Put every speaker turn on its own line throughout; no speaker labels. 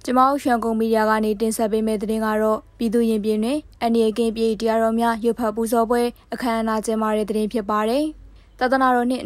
ကျမတို့ရှန်ကုန်မီဒီယာကနေတင်ဆက်ပေးမယ့်သတင်းကတော့ပြည်သူရင်ပြင်တွင်အန်ဒီကင်းပြည်တရားတော်များရုပ်ဖတ်ပူဇော်ပွဲအခမ်းအနားကျင်းပတဲ့သတင်းဖြစ်ပါတယ်။သာသနာတော်နှစ်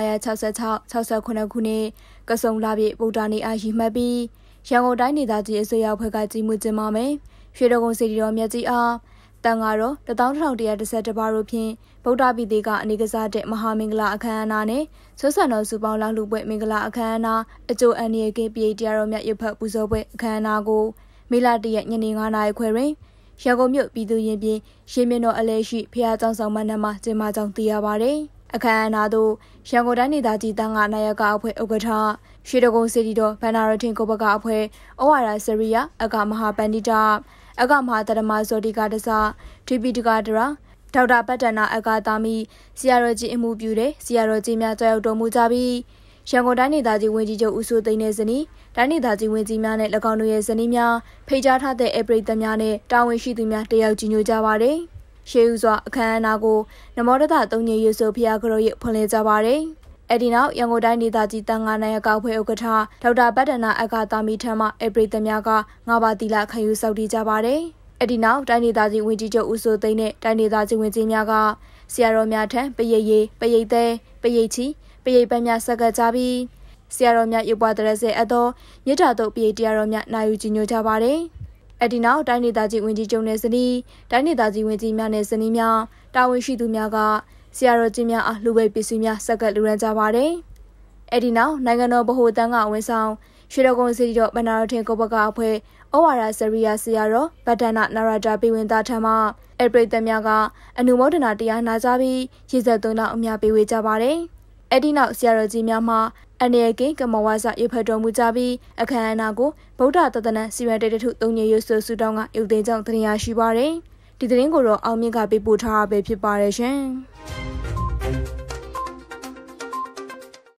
2566-69ခုနှစ်ကဆုံလပြည့်ဗုဒ္ဓနေ့အားရှိမှတ်ပြီးရန်ကုန်တိုင်းဒေသကြီးအစိုးရအဖွဲ့ကကြီးမှုကျင်းပမယ်။ရွှေတော်ကုန်းစေတီတော်မြတ်ကြီးအားတန်ဃာတော်1111ပါးတို့ဖြင့်ဗုဒ္ဓပြည်သေးကအနိကစားတဲ့မဟာမင်္ဂလာအခမ်းအနားနဲ့ဆွဆန်တော်စုပေါင်းလောက်လူပွဲမင်္ဂလာအခမ်းအနားအကျိုးအန်ဒီကင်းပြည်တရားတော်မြတ်ရုပ်ဖတ်ပူဇော်ပွဲအခမ်းအနားကိုမေလ1ရက်ညနေ9:00နာရီခွဲတွင်ရန်ကုန်မြို့ပြည်သူရင်ပြင်ရှေးမြင့်တော်အလဲရှိဖျားကျောင်းဆောင်မဏ္ဍပ်မှာကျင်းပကြောင်းသိရပါတယ်။အခမ်းအနားသို့ရန်ကုန်တိုင်းဒေသကြီးတန်ဃာနာယကအဖွဲ့ဥက္ကဋ္ဌရွှေတော်ကုန်းစေတီတော်ဗန္နာရထင်ကိုပကအဖွဲ့ဩဝါဒစရိယအကမဟာပန္တိတအကမဟာတရမဇောတိကတစဒီပီတကဒရာဒေါက်တာပတ္တနာအကတာမီဆရာတော်ကြီးအမှုပြုတဲ့ဆရာတော်ကြီးများကြောက်တော်မူကြပြီးရန်ကုန်တိုင်းဒေသကြီးဝန်ကြီးချုပ်ဦးစိုးသိန်းနဲ့ဇနီးတိုင်းဒေသကြီးဝန်ကြီးများနဲ့၎င်းတို့ရဲ့ဇနီးများဖိတ်ကြားထားတဲ့ဧပြီသက်များနဲ့တာဝန်ရှိသူများတယောက်ကြီးညိုကြပါတယ်။ရှေးဦးစွာအခမ်းအနားကိုနမောတတသုံးညရွဆိုဖျားကတော်ရဲ့ဖွင့်လှစ်ကြပါတယ်။အဲဒီနောက်ရန်ကုန်တိုင်းဒေသကြီးတန်ဃာနာယကအဖွဲ့ဥက္ကဋ္ဌဒေါက်တာပတ္တနာအကတာမီထံမှဧပြီသက်များက9ပါးသီလခံယူစောင့်တည်ကြပါတယ်။အဲဒီနောက်တိုင်းဒေသကြီးဝန်ကြီးချုပ်ဦးစိုးသိန်းနဲ့တိုင်းဒေသကြီးဝန်ကြီးများကဆရာတော်များထံပရိတ်ရေးပရိတ်သေးပရိတ်ချီပရိတ်ပန်းများဆက်ကကြပြီးဆရာတော်များရုပ်ပွားတရစေအတော်မြစ်တာတို့ပရိတ်တရားတော်များနိုင်ယူကြညိုကြပါတယ်။အဲဒီနောက်တိုင်းဒေသကြီးဝန်ကြီးချုပ်နဲ့ဇနီးတိုင်းဒေသကြီးဝန်ကြီးများနဲ့ဇနီးများတာဝန်ရှိသူများကဆရာတော်ကြီးများအားလူပဲပစ္စည်းများဆက်ကလူရန်ကြပါတယ်။အဲဒီနောက်နိုင်ငံတော်ဗဟိုတန်းကဝန်ဆောင်ရွှေတော်ကုန်းစီတော်ဗန္နာရထင်ကိုပကအဖွဲ့ဩဝါဒစရိယဆရာတော်ဗတ္တနာနာရတာပိဝင်သားထံမှဧပြီသက်များကအနုမောဒနာတရားနာကြပြီးရည်စက်သွင်းတော်အများပေးဝေကြပါတယ်။အဲဒီနောက်ဆရာတော်ကြီးများမှအန်ဒီကင်းကမဝါစရုပ်ဖတ်တော်မူကြပြီးအခမ်းအနားကိုဗုဒ္ဓတသနစီရတေတထုသုံးညရွဆိုစုတောင်းကရုပ်သိမ်းကြောင်းတင်ရရှိပါတယ်။ဒီသတင်းကိုတော့အောင်မြင့်ကပေးပို့ထားတာပဲဖြစ်ပါတယ်ရှင်။